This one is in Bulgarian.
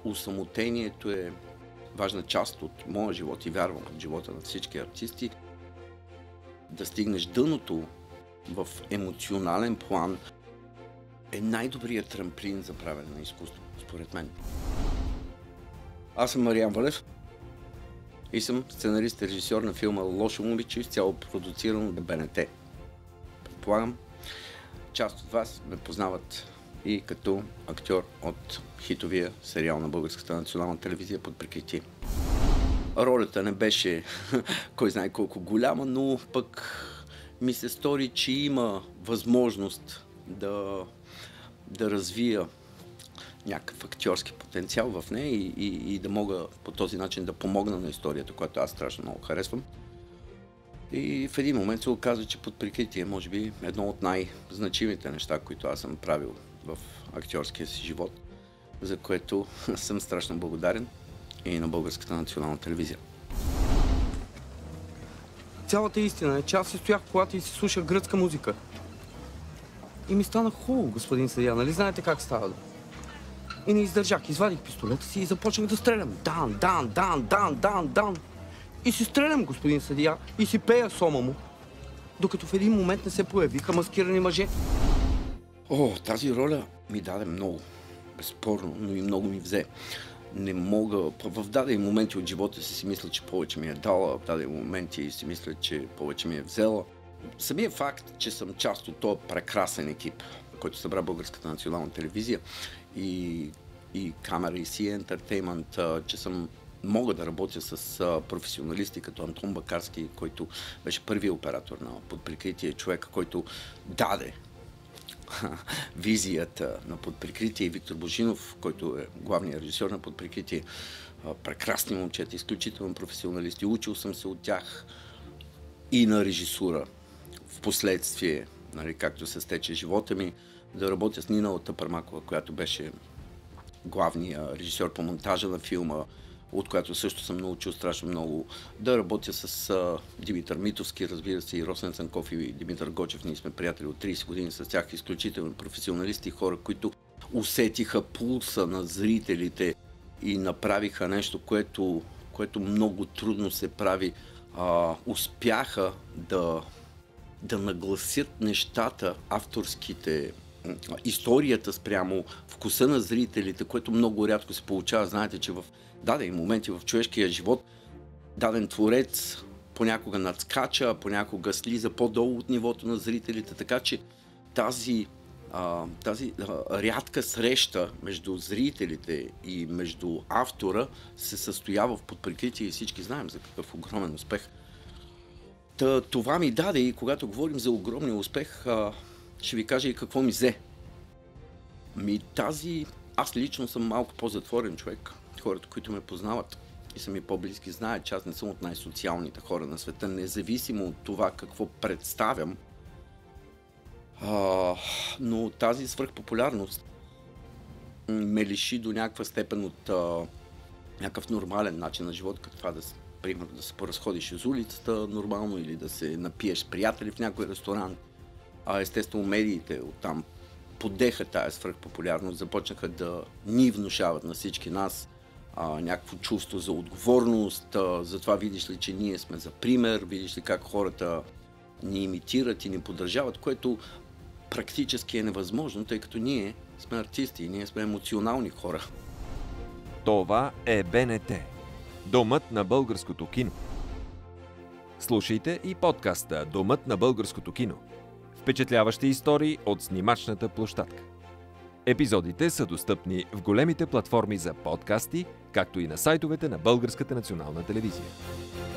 осамотението е важна част от моя живот и вярвам от живота на всички артисти. Да стигнеш дъното в емоционален план е най-добрият трамплин за правене на изкуство, според мен. Аз съм Мариан Валев и съм сценарист и режисьор на филма Лошо момиче, изцяло продуциран от БНТ. Предполагам, част от вас ме познават и като актьор от хитовия сериал на Българската национална телевизия Под прикритие. Ролята не беше кой знае колко голяма, но пък ми се стори, че има възможност да развия някакъв актьорски потенциал в нея и да мога по този начин да помогна на историята, която аз страшно много харесвам. И в един момент се оказа, че Под прикритие е може би едно от най-значимите неща, които аз съм правил в актьорския си живот, за което съм страшно благодарен и на Българската национална телевизия. Цялата истина е, че аз се стоях в колата и си слушах гръцка музика. И ми стана хубаво, господин съдия, нали знаете как става? И не издържах, извадих пистолета си и започнах да стрелям. Дан. И си стрелям, господин съдия, и си пея сома му. Докато в един момент не се появиха маскирани мъже. Тази роля ми даде много, безспорно, но и много ми взе. Не мога, в дадени моменти от живота си мисля, че повече ми е дала, в дадени моменти си мисля, че повече ми е взела. Самият факт, че съм част от този прекрасен екип, който събра Българската национална телевизия и камера, и Sea Entertainment, че мога да работя с професионалисти като Антон Бакарски, който беше първият оператор на Под прикритие, човек, който даде визията на Под прикритие, и Виктор Божинов, който е главният режисьор на Под прикритие. Прекрасни момчета, изключително професионалисти. Учил съм се от тях и на режисура. В последствие, нали, както се стече живота ми, да работя с Нина Тапърмакова, която беше главният режисьор по монтажа на филма, от която също съм научил страшно много. Да работя с Димитър Митовски, разбира се, и Росен Цанков и Димитър Гочев. Ние сме приятели от 30 години с тях, изключително професионалисти, хора, които усетиха пулса на зрителите и направиха нещо, което много трудно се прави. Успяха да нагласят нещата, авторските, историята спрямо вкуса на зрителите, което много рядко се получава. Знаете, че в дадени моменти в човешкия живот даден творец понякога надскача, понякога слиза по-долу от нивото на зрителите, така че тази рядка среща между зрителите и между автора се състоява в Под прикритие и всички знаем за какъв огромен успех. Това ми даде, и когато говорим за огромния успех, ще ви кажа и какво ми взе. Аз лично съм малко по-затворен човек. Хората, които ме познават и са ми по-близки, знаят, че аз не съм от най-социалните хора на света, независимо от това какво представям. Но тази свръхпопулярност ме лиши до някаква степен от някакъв нормален начин на живот, като това примерно да се поразходиш из улицата нормално или да се напиеш с приятели в някой ресторант. Естествено, медиите оттам подеха тая свръхпопулярност, започнаха да ни внушават на всички нас някакво чувство за отговорност, за това видиш ли, че ние сме за пример, видиш ли как хората ни имитират и ни поддържават, което практически е невъзможно, тъй като ние сме артисти и ние сме емоционални хора. Това е БНТ. Домът на българското кино. Слушайте и подкаста Домът на българското кино. Впечатляващи истории от снимачната площадка. Епизодите са достъпни в големите платформи за подкасти, както и на сайтовете на Българската национална телевизия.